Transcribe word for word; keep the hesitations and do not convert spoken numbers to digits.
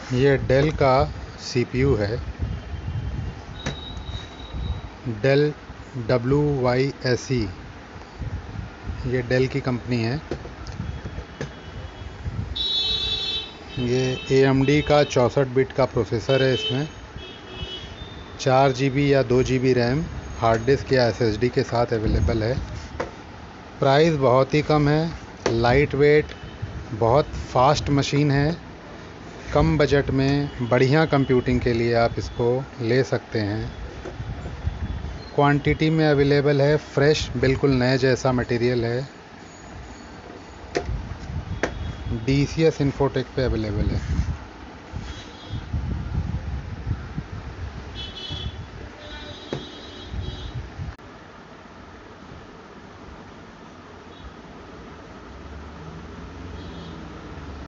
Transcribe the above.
ये डेल का सीपीयू है। Dell W Y S E, ये डेल की कंपनी है। ये ए एम डी का चौंसठ बिट का प्रोसेसर है। इसमें चार जी बी या दो G B RAM hard disk या एस एस डी के साथ अवेलेबल है। प्राइस बहुत ही कम है, लाइट वेट, बहुत फास्ट मशीन है। कम बजट में बढ़िया कंप्यूटिंग के लिए आप इसको ले सकते हैं। क्वांटिटी में अवेलेबल है, फ्रेश बिल्कुल नए जैसा मटेरियल है। डी सी एस इन्फोटेक पे अवेलेबल है।